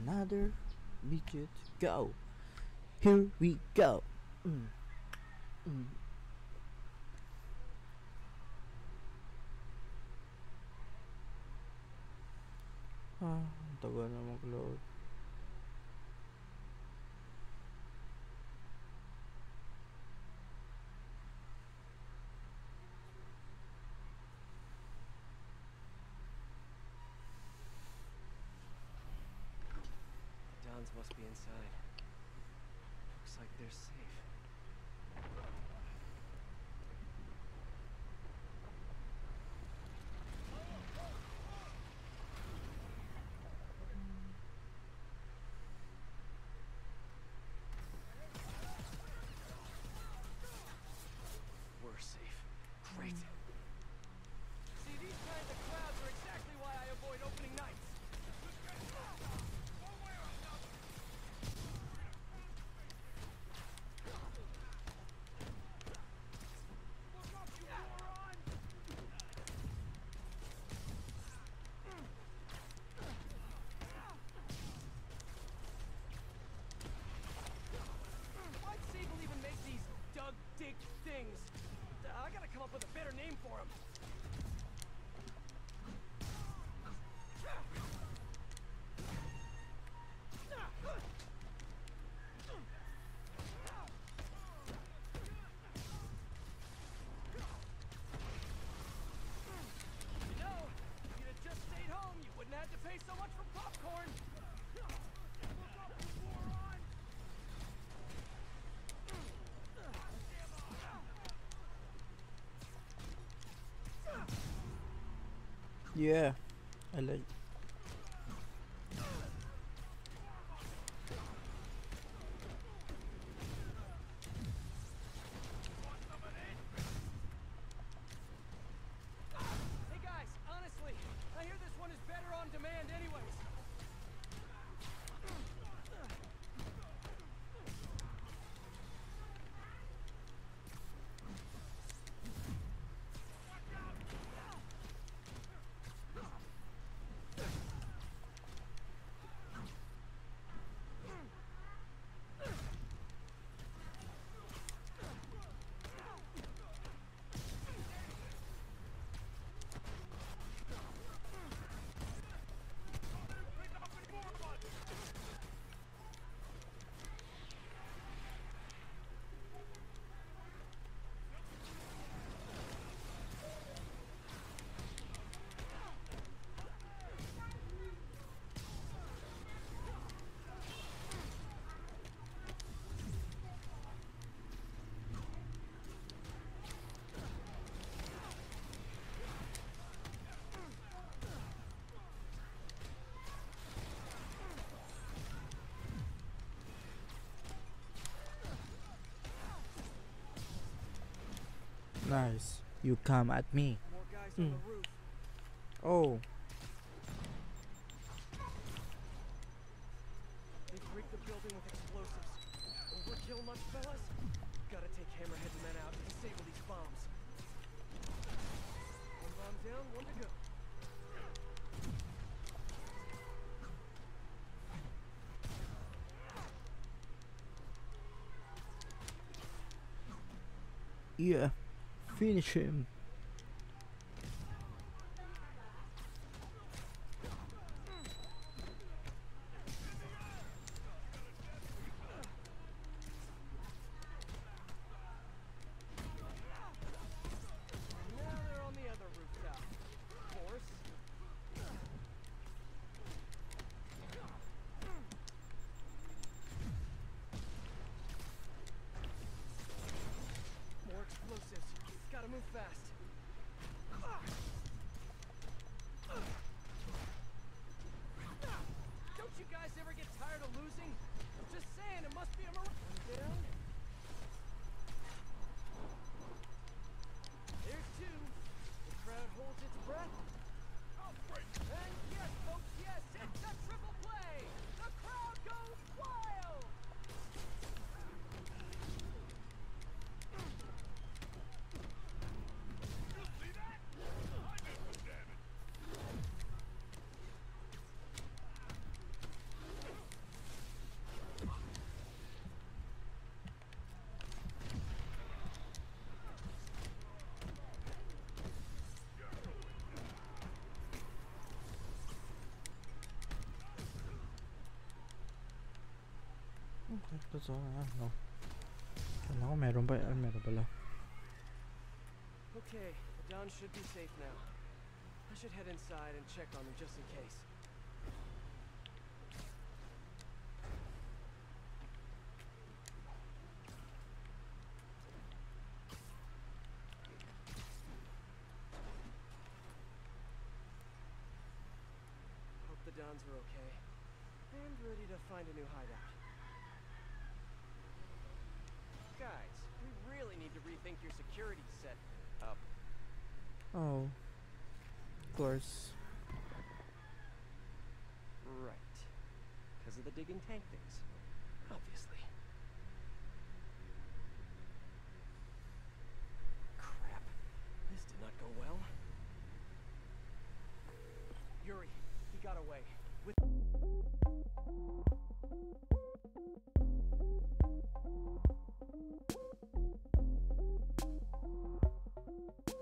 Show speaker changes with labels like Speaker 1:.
Speaker 1: another midget go. Here we go. Mm, mm. Ang tagal na mag-load.
Speaker 2: The Dons must be inside. Looks like they're safe. We're safe. Great. See, these kinds of crowds are exactly why I avoid opening nights. Why'd Sable even make these dug dig things? I gotta come up with a better name for them. You know, if you'd have just stayed home, you wouldn't have to pay so much for popcorn.
Speaker 1: Yeah, I like.
Speaker 2: Hey guys, honestly, I hear this one is better on demand anyways.
Speaker 1: Nice. You come at me.
Speaker 2: More guys on the roof.
Speaker 1: Oh,
Speaker 2: They break the building with explosives. Overkill much, fellas? Gotta take Hammerhead and men out and disable these bombs. One bomb down, one to go.
Speaker 1: yeah. Finish him.
Speaker 2: Now they're on the other rooftop. Of course. More explosives. Gotta move fast. Don't you guys ever get tired of losing? Just saying, it must be a mirage. Down. There's two. The crowd holds its breath. And yes, folks, yes, it's a triple play. The crowd goes wild.
Speaker 1: Okay, that's all I know. Kala ko meron pa, meron pala.
Speaker 2: Okay, the Don should be safe now. I should head inside and check on them just in case. Hope the Dons are okay. And ready to find a new hideout. Guys, we really need to rethink your security set up.
Speaker 1: Oh. Of course.
Speaker 2: Right. Because of the digging tank things. Obviously. Crap. This did not go well. Yuri, he got away. With